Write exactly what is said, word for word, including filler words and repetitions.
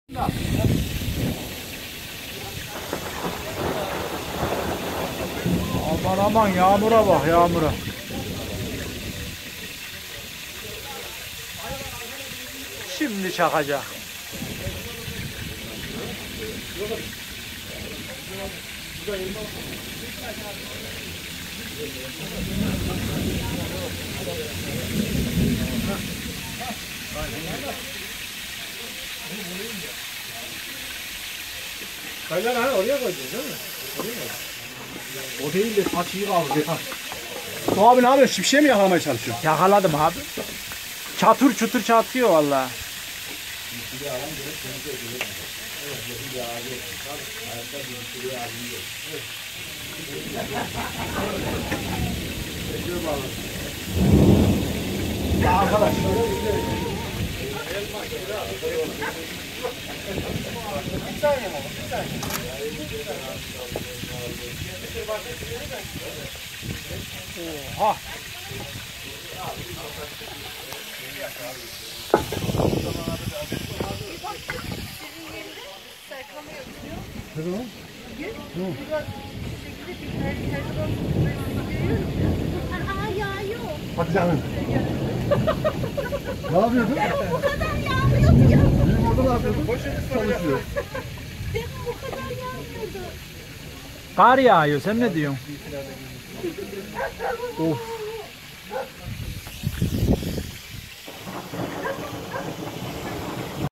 Aman aman yağmura bak yağmura. Şimdi çakacak. Kaynar hani oraya koydun değil mi? O değil de saç iyi kaldı yeter. Abi ne yapıyorsun? Şimşeği mi yakalamaya çalışıyorsun? Yakaladım abi. Çatır çutur çatıyor vallahi. Arkadaş. Bir saniye mi? Bir saniye. Oha. Ne zaman? Aa yağıyor. Hadi canım. Ne yapıyordun? Demin bu kadar yağmıyordu ya. Benim orada ne yapıyordun? Çalışıyor. Demin bu kadar yağmıyordu. Kar yağıyor sen ne diyorsun? Of.